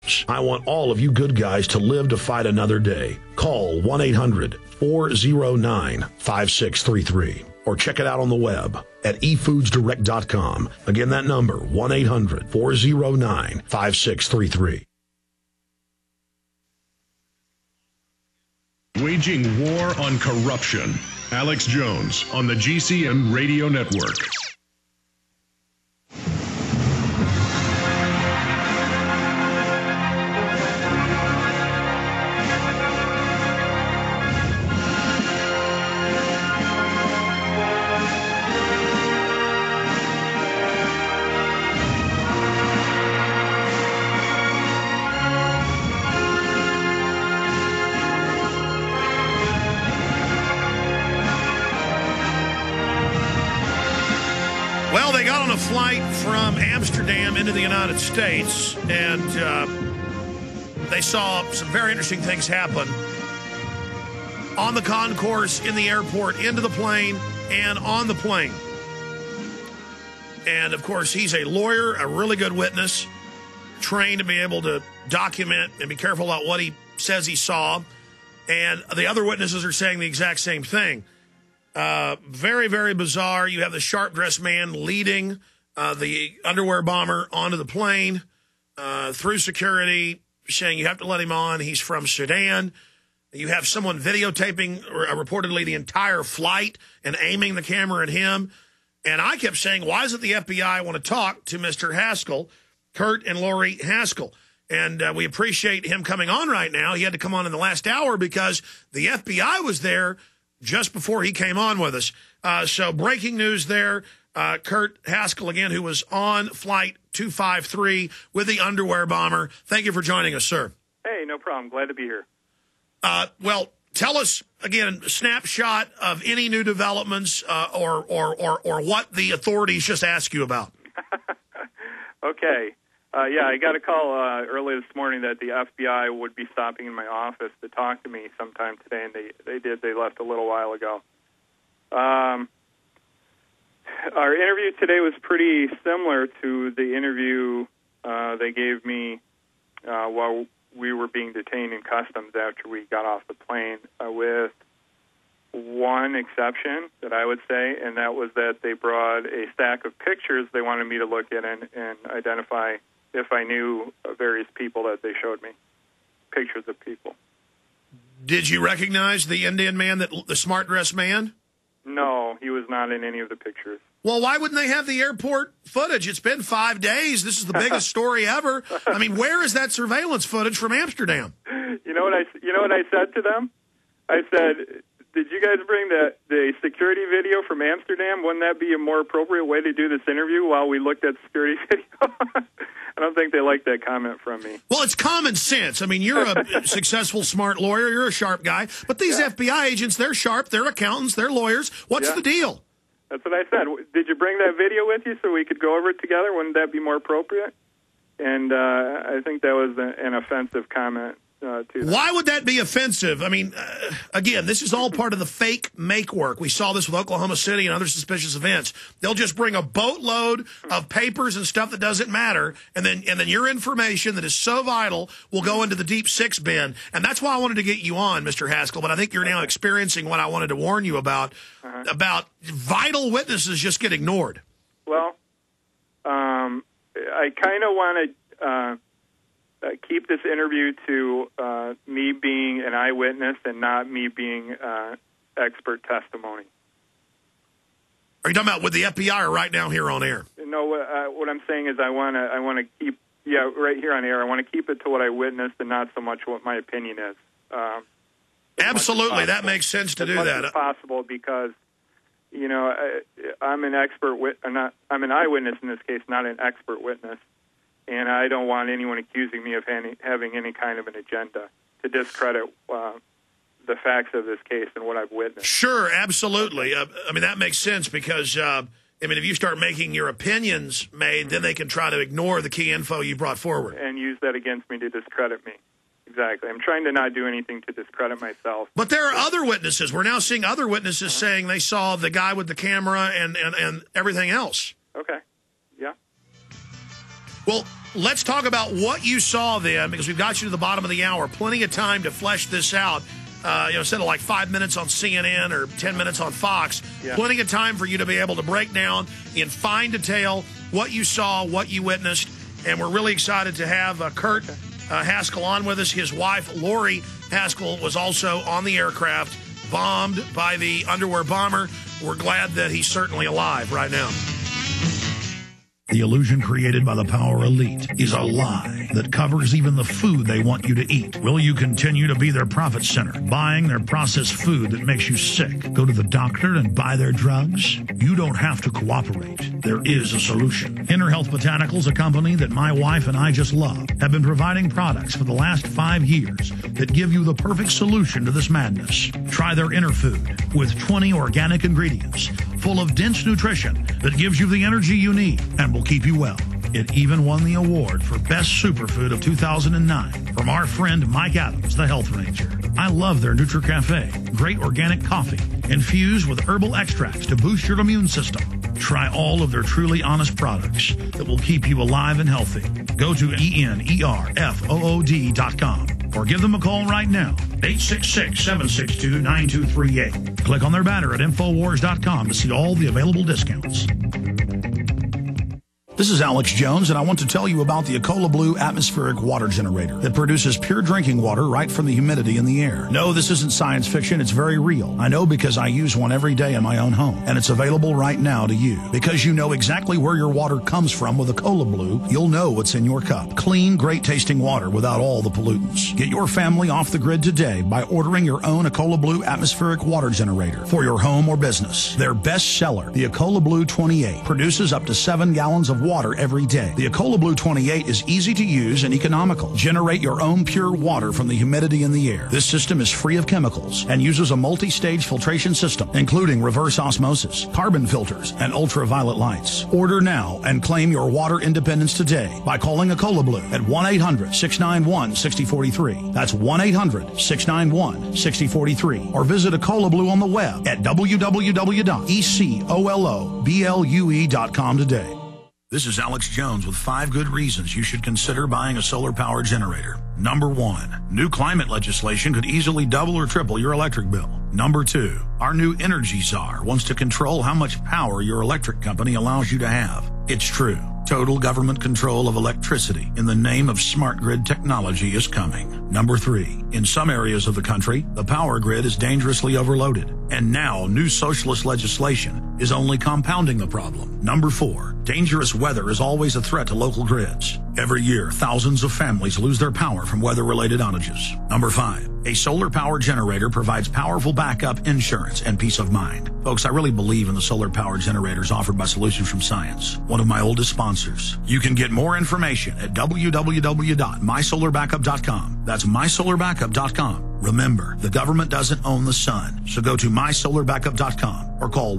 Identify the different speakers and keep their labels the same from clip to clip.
Speaker 1: terrorists. I want all of you good guys to live to fight another day. Call 1-800-409-5633 or check it out on the web at efoodsdirect.com. Again, that number, 1-800-409-5633.
Speaker 2: Waging war on corruption. Alex Jones on the GCN Radio Network.
Speaker 3: Flight from Amsterdam into the United States, and they saw some very interesting things happen on the concourse, in the airport, into the plane, and on the plane. And, of course, he's a lawyer, a really good witness, trained to be able to document and be careful about what he says he saw. And the other witnesses are saying the exact same thing. Very, very bizarre. You have the sharp-dressed man leading the underwear bomber onto the plane through security, saying you have to let him on. He's from Sudan. You have someone videotaping reportedly the entire flight and aiming the camera at him. And I kept saying, why doesn't the FBI want to talk to Mr. Haskell, Kurt and Lori Haskell? And we appreciate him coming on right now. He had to come on in the last hour because the FBI was there just before he came on with us. So breaking news there. Kurt Haskell, again, who was on Flight 253 with the underwear bomber. Thank you for joining us, sir.
Speaker 4: Hey, no problem. Glad to be here.
Speaker 3: Well, tell us, again, a snapshot of any new developments or what the authorities just asked you about.
Speaker 4: Okay. Yeah, I got a call early this morning that the FBI would be stopping in my office to talk to me sometime today, and they did. They left a little while ago. Our interview today was pretty similar to the interview they gave me while we were being detained in customs after we got off the plane, with one exception that I would say, and that was that they brought a stack of pictures they wanted me to look at and identify if I knew various people that they showed me, pictures of people.
Speaker 3: Did you recognize the Indian man, the smart-dressed man?
Speaker 4: No, he was not in any of the pictures.
Speaker 3: Well, why wouldn't they have the airport footage? It's been 5 days. This is the biggest story ever. I mean, where is that surveillance footage from Amsterdam?
Speaker 4: You know what I said to them? I said, did you guys bring the security video from Amsterdam? Wouldn't that be a more appropriate way to do this interview while we looked at security video? I don't think they liked that comment from me.
Speaker 3: Well, it's common sense. I mean, you're a successful, smart lawyer. You're a sharp guy. But these FBI agents, they're sharp. They're accountants. They're lawyers. What's the deal?
Speaker 4: That's what I said. Did you bring that video with you so we could go over it together? Wouldn't that be more appropriate? And I think that was an offensive comment to them.
Speaker 3: Why would that be offensive? I mean, again, this is all part of the fake make work. We saw this with Oklahoma City and other suspicious events. They'll just bring a boatload of papers and stuff that doesn't matter, and then your information that is so vital will go into the deep six bin. And that's why I wanted to get you on, Mr. Haskell, but I think you're now experiencing what I wanted to warn you about vital witnesses just get ignored.
Speaker 4: Well, I kind of want to keep this interview to me being an eyewitness and not me being expert testimony.
Speaker 3: Are you talking about with the FBI or right now here on air?
Speaker 4: No, what I'm saying is I want to keep, right here on air, I want to keep it to what I witnessed and not so much what my opinion is.
Speaker 3: Absolutely, that makes sense to do that.
Speaker 4: As possible, because I'm an I'm an eyewitness in this case, not an expert witness, and I don't want anyone accusing me of having any kind of an agenda to discredit the facts of this case and what I've witnessed.
Speaker 3: Sure, absolutely. I mean, that makes sense because, if you start making your opinions made, then they can try to ignore the key info you brought forward.
Speaker 4: And use that against me to discredit me. Exactly. I'm trying to not do anything to discredit myself.
Speaker 3: But there are other witnesses. We're now seeing other witnesses saying they saw the guy with the camera and everything else.
Speaker 4: Okay. Yeah.
Speaker 3: Well, let's talk about what you saw then, because we've got you to the bottom of the hour. Plenty of time to flesh this out. Instead of like 5 minutes on CNN or 10 minutes on Fox, plenty of time for you to be able to break down in fine detail what you saw, what you witnessed. And we're really excited to have Kurt Haskell on with us. His wife, Lori Haskell, was also on the aircraft, bombed by the underwear bomber. We're glad that he's certainly alive right now.
Speaker 1: The illusion created by the power elite is a lie that covers even the food they want you to eat. Will you continue to be their profit center, buying their processed food that makes you sick? Go to the doctor and buy their drugs? You don't have to cooperate. There is a solution. Inner Health Botanicals, a company that my wife and I just love, have been providing products for the last 5 years that give you the perfect solution to this madness. Try their Inner Food with 20 organic ingredients full of dense nutrition that gives you the energy you need and will keep you well. It even won the award for Best Superfood of 2009 from our friend Mike Adams, the Health Ranger. I love their NutriCafe, great organic coffee infused with herbal extracts to boost your immune system. Try all of their truly honest products that will keep you alive and healthy. Go to ENERFOOD.com or give them a call right now, 866-762-9238. Click on their banner at Infowars.com to see all the available discounts. This is Alex Jones, and I want to tell you about the Ecola Blue atmospheric water generator that produces pure drinking water right from the humidity in the air. No, this isn't science fiction. It's very real. I know because I use one every day in my own home, and it's available right now to you. Because you know exactly where your water comes from with Ecola Blue, you'll know what's in your cup. Clean, great-tasting water without all the pollutants. Get your family off the grid today by ordering your own Ecola Blue atmospheric water generator for your home or business. Their best seller, the Ecola Blue 28, produces up to 7 gallons of water every day. The Ecola Blue 28 is easy to use and economical. Generate your own pure water from the humidity in the air. This system is free of chemicals and uses a multi-stage filtration system, including reverse osmosis, carbon filters, and ultraviolet lights. Order now and claim your water independence today by calling Ecola Blue at 1-800-691-6043. That's 1-800-691-6043. Or visit Ecola Blue on the web at www.ecoloblu.com today. This is Alex Jones with 5 good reasons you should consider buying a solar power generator. Number 1, new climate legislation could easily double or triple your electric bill. Number 2, our new energy czar wants to control how much power your electric company allows you to have. It's true. Total government control of electricity in the name of smart grid technology is coming. Number 3, in some areas of the country, the power grid is dangerously overloaded. And now new socialist legislation is only compounding the problem. Number 4, dangerous weather is always a threat to local grids. Every year, thousands of families lose their power from weather-related outages. Number 5, a solar power generator provides powerful backup insurance and peace of mind. Folks, I really believe in the solar power generators offered by Solutions from Science, one of my oldest sponsors. You can get more information at www.mysolarbackup.com. That's mysolarbackup.com. Remember, the government doesn't own the sun, so go to mysolarbackup.com or call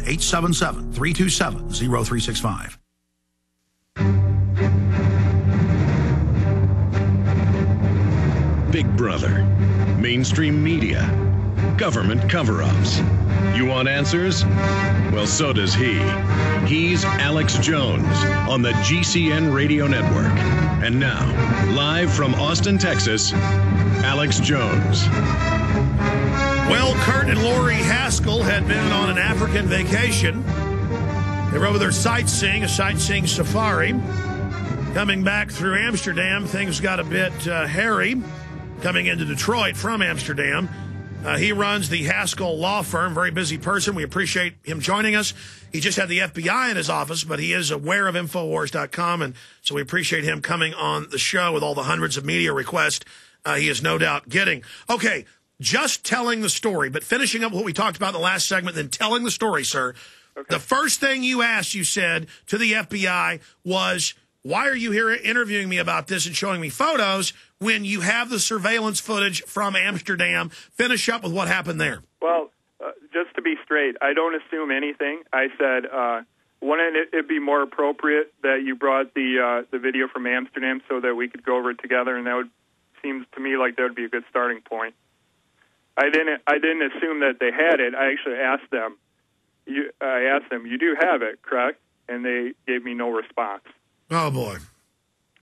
Speaker 1: 1-877-327-0365.
Speaker 2: Big Brother, mainstream media, government cover-ups. You want answers? Well, so does he. He's Alex Jones on the GCN Radio Network. And now, live from Austin, Texas, Alex Jones.
Speaker 3: Well, Kurt and Lori Haskell had been on an African vacation. They were over there sightseeing, a sightseeing safari. Coming back through Amsterdam, things got a bit hairy. Coming into Detroit from Amsterdam. He runs the Haskell law firm, very busy person. We appreciate him joining us. He just had the FBI in his office, but he is aware of Infowars.com, and so we appreciate him coming on the show with all the hundreds of media requests he is no doubt getting. Okay, just telling the story, but finishing up what we talked about in the last segment, then telling the story, sir. Okay. The first thing you asked, you said, to the FBI was, why are you here interviewing me about this and showing me photos when you have the surveillance footage from Amsterdam? Finish up with what happened there.
Speaker 4: Well, just to be straight, I don't assume anything. I said, wouldn't it be more appropriate that you brought the video from Amsterdam so that we could go over it together, and that would seems to me like that would be a good starting point. I didn't assume that they had it. I actually asked them. I asked them, you do have it, correct? And they gave me no response.
Speaker 3: Oh, boy.